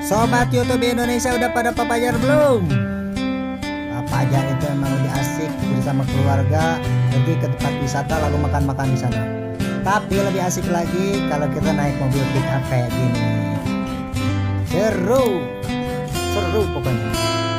Sobat YouTube Indonesia, udah pada papajar belum? Papajar itu emang lebih asik bersama keluarga, pergi ke tempat wisata lalu makan-makan di sana. Tapi lebih asik lagi kalau kita naik mobil pick up kayak gini. Seru, seru pokoknya.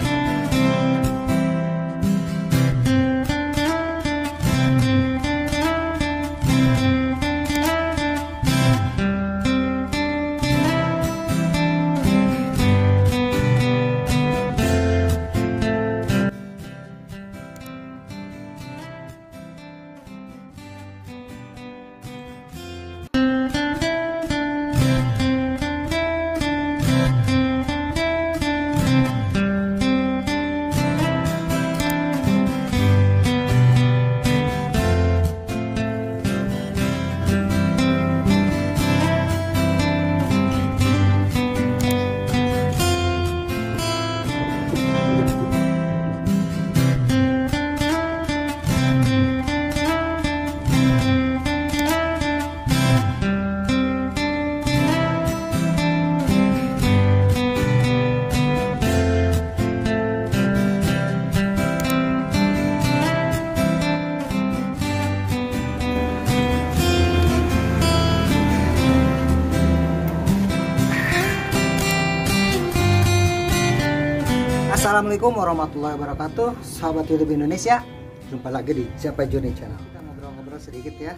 Assalamualaikum warahmatullahi wabarakatuh, sahabat YouTube Indonesia. Jumpa lagi di Siapa Joni Channel. Kita ngobrol-ngobrol sedikit ya,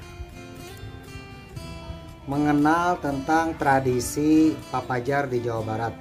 mengenal tentang tradisi papajar di Jawa Barat.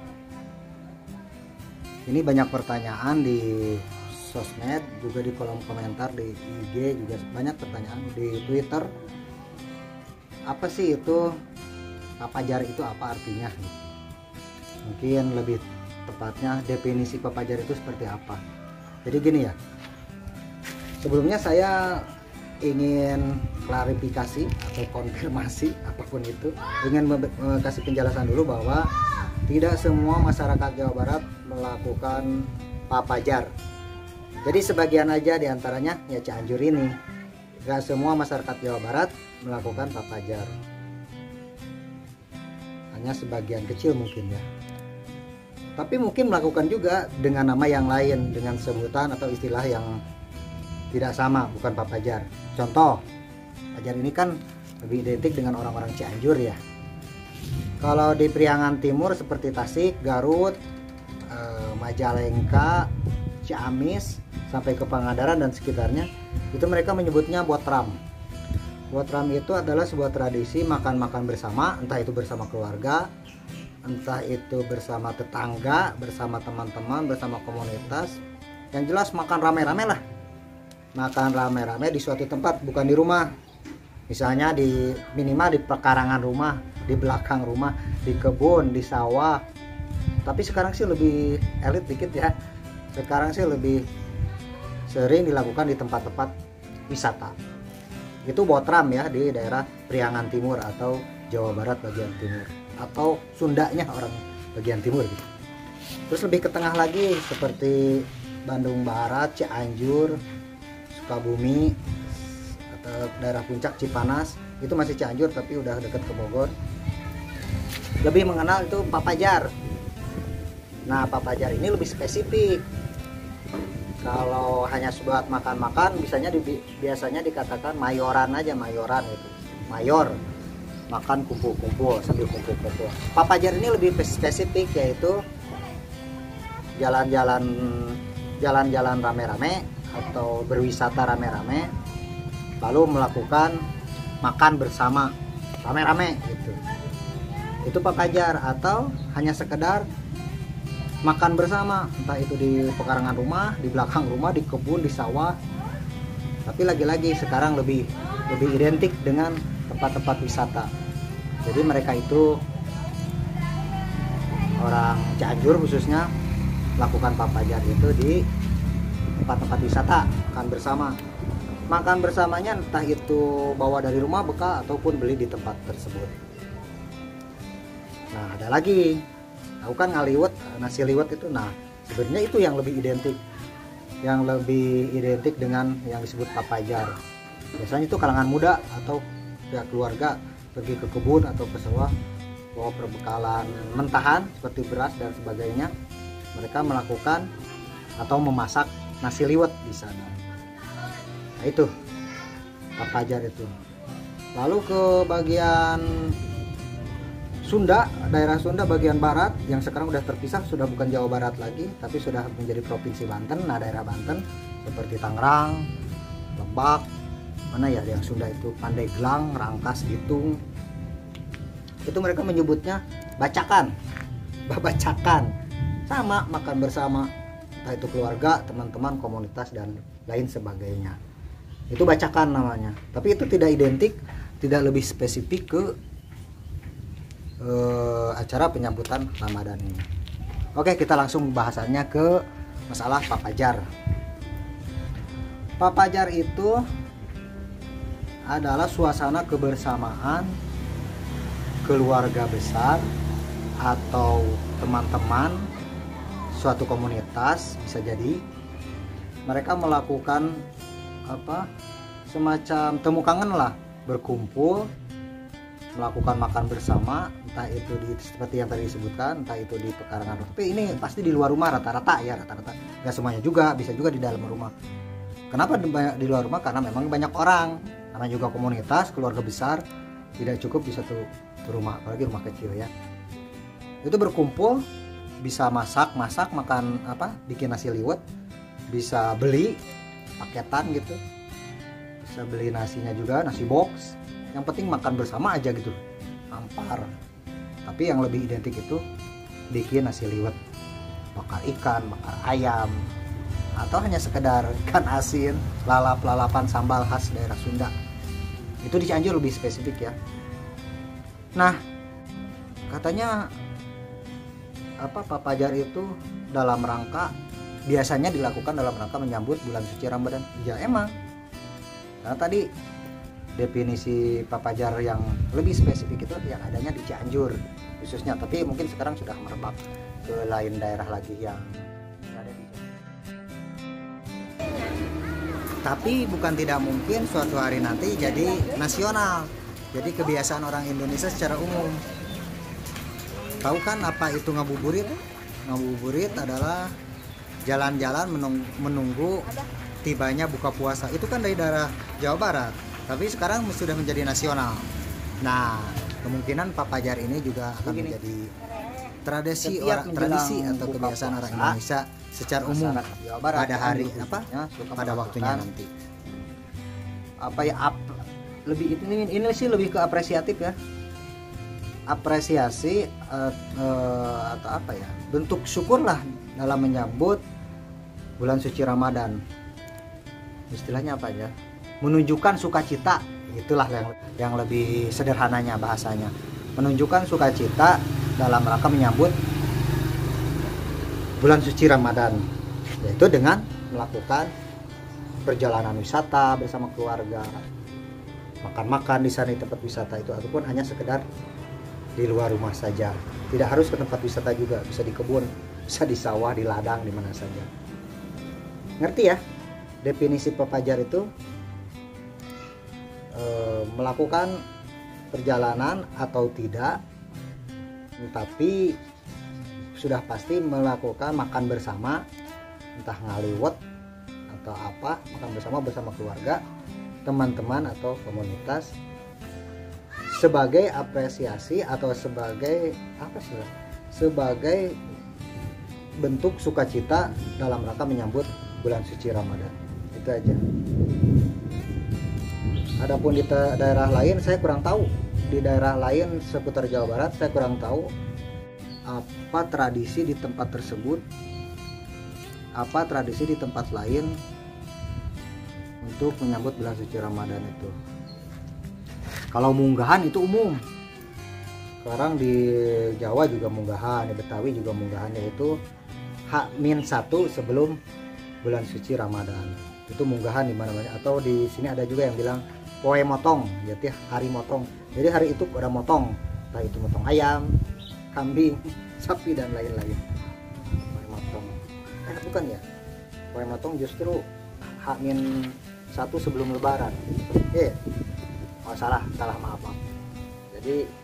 Ini banyak pertanyaan di sosmed, juga di kolom komentar di IG, juga banyak pertanyaan di Twitter. Apa sih itu papajar, itu apa artinya? Mungkin lebih tepatnya definisi papajar itu seperti apa. Jadi gini ya, sebelumnya saya ingin klarifikasi atau konfirmasi apapun itu, ingin kasih penjelasan dulu bahwa tidak semua masyarakat Jawa Barat melakukan papajar. Jadi sebagian aja diantaranya ya Cianjur ini. Gak semua masyarakat Jawa Barat melakukan papajar, hanya sebagian kecil mungkin ya. Tapi mungkin melakukan juga dengan nama yang lain, dengan sebutan atau istilah yang tidak sama, bukan papajar. Contoh, papajar ini kan lebih identik dengan orang-orang Cianjur ya. Kalau di Priangan Timur seperti Tasik, Garut, Majalengka, Ciamis, sampai ke Pangandaran dan sekitarnya, itu mereka menyebutnya botram. Botram itu adalah sebuah tradisi makan-makan bersama, entah itu bersama keluarga, entah itu bersama tetangga, bersama teman-teman, bersama komunitas. Yang jelas makan rame-rame lah. Makan rame-rame di suatu tempat, bukan di rumah. Misalnya di minimal di pekarangan rumah, di belakang rumah, di kebun, di sawah. Tapi sekarang sih lebih elit dikit ya. Sekarang sih lebih sering dilakukan di tempat-tempat wisata. Itu botram ya, di daerah Priangan Timur atau Jawa Barat bagian timur, atau Sundanya orang bagian timur gitu. Terus lebih ke tengah lagi seperti Bandung Barat, Cianjur, Sukabumi, atau daerah puncak Cipanas, itu masih Cianjur tapi udah deket ke Bogor. Lebih mengenal itu papajar. Nah, papajar ini lebih spesifik. Kalau hanya buat makan-makan biasanya dikatakan mayoran aja, mayoran itu. Mayor, makan kumpul-kumpul sambil kumpul-kumpul. Papajar ini lebih spesifik, yaitu jalan-jalan rame-rame atau berwisata rame-rame, lalu melakukan makan bersama rame-rame gitu. Itu papajar. Atau hanya sekedar makan bersama, entah itu di pekarangan rumah, di belakang rumah, di kebun, di sawah. Tapi lagi-lagi sekarang lebih identik dengan tempat-tempat wisata. Jadi mereka itu orang Cianjur khususnya melakukan papajar itu di tempat-tempat wisata, makan bersama. Makan bersamanya entah itu bawa dari rumah bekal ataupun beli di tempat tersebut. Nah, ada lagi, tahu kan ngaliwet, nasi liwet itu. Nah, sebenarnya itu yang lebih identik dengan yang disebut papajar. Biasanya itu kalangan muda atau pihak keluarga pergi ke kebun atau ke sawah bawa perbekalan mentahan seperti beras dan sebagainya. Mereka melakukan atau memasak nasi liwet di sana. Nah itu Papajar itu. Lalu ke bagian Sunda, daerah Sunda bagian barat yang sekarang sudah terpisah, sudah bukan Jawa Barat lagi, tapi sudah menjadi provinsi Banten. Nah daerah Banten seperti Tangerang, Lebak, mana ya yang Sunda itu, Pandeglang, Rangkas, Bitung, itu mereka menyebutnya bacakan, babacakan, sama makan bersama, entah itu keluarga, teman-teman, komunitas dan lain sebagainya. Itu bacakan namanya. Tapi itu tidak identik, tidak lebih spesifik ke acara penyambutan Ramadan ini. Oke, kita langsung bahasannya ke masalah Papajar. Papajar itu adalah suasana kebersamaan keluarga besar atau teman-teman suatu komunitas, bisa jadi mereka melakukan semacam temu kangen lah, berkumpul melakukan makan bersama, entah itu seperti yang tadi disebutkan, entah itu di pekarangan. Tapi ini pasti di luar rumah rata-rata ya, rata-rata nggak semuanya juga, bisa juga di dalam rumah. Kenapa di luar rumah? Karena memang banyak orang, namanya juga komunitas, keluarga besar, tidak cukup di satu rumah, apalagi rumah kecil ya. Itu berkumpul, bisa masak makan bikin nasi liwet, bisa beli paketan gitu, bisa beli nasinya juga, nasi box. Yang penting makan bersama aja gitu, ampar. Tapi yang lebih identik itu bikin nasi liwet, bakar ikan, bakar ayam, atau hanya sekedar ikan asin, lalapan sambal khas daerah Sunda. Itu di Cianjur lebih spesifik ya. Nah, katanya Papajar itu dalam rangka, biasanya dilakukan dalam rangka menyambut bulan suci Ramadan. Ya emang, karena tadi definisi Papajar yang lebih spesifik itu yang adanya di Cianjur khususnya, tapi mungkin sekarang sudah merebak ke lain daerah lagi yang ada di Cianjur. Tapi bukan tidak mungkin suatu hari nanti jadi nasional, jadi kebiasaan orang Indonesia secara umum. Tahu kan apa itu ngabuburit? Ngabuburit adalah jalan-jalan menunggu tibanya buka puasa. Itu kan dari daerah Jawa Barat, tapi sekarang sudah menjadi nasional. Nah, kemungkinan Papajar ini juga akan menjadi tradisi atau kebiasaan orang Indonesia secara umum pada hari pada waktunya nanti. Lebih ini sih lebih ke apresiatif ya. Apresiasi atau bentuk syukur lah dalam menyambut bulan suci Ramadan. Istilahnya apa ya? Menunjukkan sukacita, itulah yang lebih sederhananya bahasanya. Menunjukkan sukacita dalam rangka menyambut bulan suci Ramadan, yaitu dengan melakukan perjalanan wisata bersama keluarga, makan-makan di sana di tempat wisata itu, ataupun hanya sekedar di luar rumah saja. Tidak harus ke tempat wisata juga, bisa di kebun, bisa di sawah, di ladang, di mana saja. Ngerti ya? Definisi Papajar itu melakukan perjalanan atau tidak, tapi sudah pasti melakukan makan bersama, entah ngaliwet atau makan bersama keluarga, teman-teman atau komunitas, sebagai apresiasi atau sebagai sebagai bentuk sukacita dalam rangka menyambut bulan suci Ramadan. Itu aja. Adapun di daerah lain saya kurang tahu. Di daerah lain seputar Jawa Barat saya kurang tahu apa tradisi di tempat tersebut, apa tradisi di tempat lain untuk menyambut bulan suci Ramadan itu. Kalau munggahan itu umum. Sekarang di Jawa juga munggahan, di Betawi juga munggahan, yaitu H-1 sebelum bulan suci Ramadan. Itu munggahan di mana-mana. Atau di sini ada juga yang bilang poe motong, jadi hari motong. Jadi hari itu ada motong, entah itu motong ayam, kambing, sapi dan lain-lain. Poe motong. Bukan ya. Poe motong justru H-1 sebelum lebaran. Salah maaf. Jadi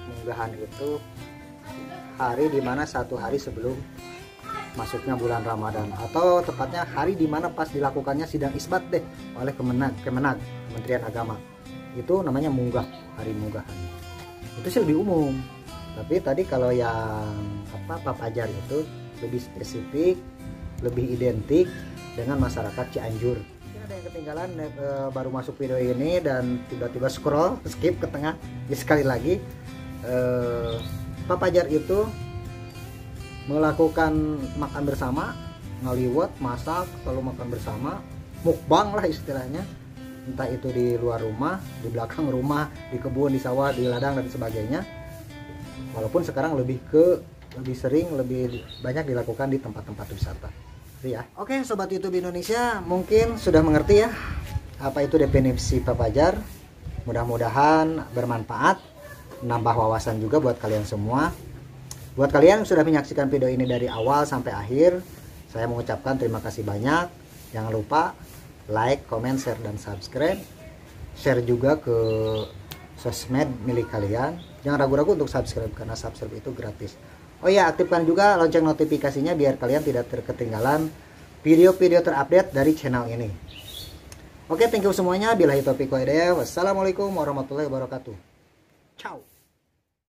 munggahan itu hari dimana satu hari sebelum masuknya bulan Ramadan, atau tepatnya hari dimana pas dilakukannya sidang isbat deh oleh Kemenag, Kementerian Agama. Itu namanya munggah, hari munggahan. Itu sih lebih umum. Tapi tadi kalau yang Papajar itu lebih spesifik, lebih identik dengan masyarakat Cianjur. Mungkin ada yang ketinggalan baru masuk video ini dan tiba-tiba scroll skip ke tengah. Ya, sekali lagi Papajar itu melakukan makan bersama, ngaliwat, masak, lalu makan bersama, mukbang lah istilahnya, entah itu di luar rumah, di belakang rumah, di kebun, di sawah, di ladang dan sebagainya. Walaupun sekarang lebih sering, lebih banyak dilakukan di tempat-tempat wisata. Ya. Oke, sobat YouTube Indonesia, mungkin sudah mengerti ya apa itu definisi Papajar. Mudah-mudahan bermanfaat, menambah wawasan juga buat kalian semua. Buat kalian yang sudah menyaksikan video ini dari awal sampai akhir, saya mengucapkan terima kasih banyak. Jangan lupa like, comment, share, dan subscribe. Share juga ke sosmed milik kalian. Jangan ragu-ragu untuk subscribe karena subscribe itu gratis. Oh ya, aktifkan juga lonceng notifikasinya biar kalian tidak ketinggalan video-video terupdate dari channel ini. Oke, thank you semuanya. Billahi taufiq wal hidayah. Wassalamualaikum warahmatullahi wabarakatuh. Ciao.